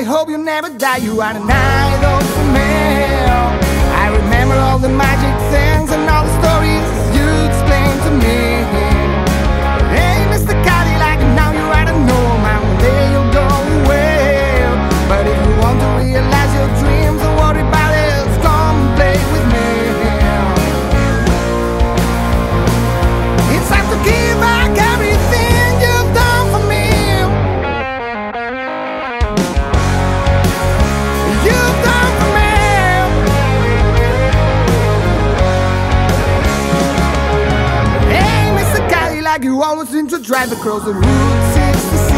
hope you never die. You are an idol for me. I remember all the magic things and all the stories you explained to me. Hey, Mr. Cadillac, now you're out of no man. One day you'll go away. But if you want to realize your dreams, don't worry about it. Come play with me. It's time to give back everything you've done for me. You've done for me. Hey, Mr. Cadillac, you always seem to drive across the Route 66.